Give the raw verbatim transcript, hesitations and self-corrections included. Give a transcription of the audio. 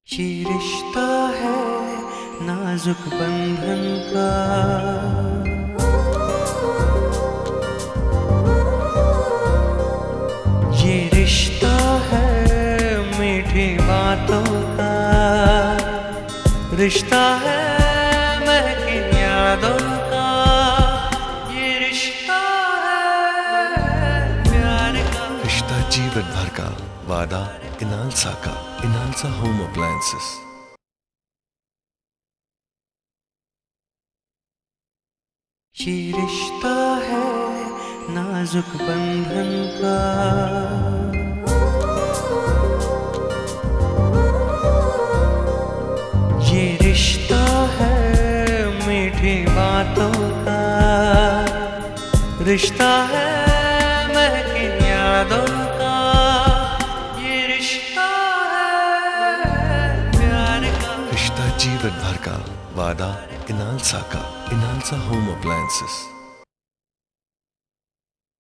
ये रिश्ता है नाजुक बंधन का, ये रिश्ता है मीठी बातों का, रिश्ता है महकी यादों का, ये रिश्ता है प्यार का। रिश्ता जीवन भर का वादा इनालसा का। Inalsa home appliances. ये रिश्ता है नाजुक बंधन का, ये रिश्ता है मीठी बातों का, रिश्ता है महकी यादों का, ये रिश्ता है प्यार का। रिश्ता जीवन भर का वादा इनालसा का। Inalsa home appliances.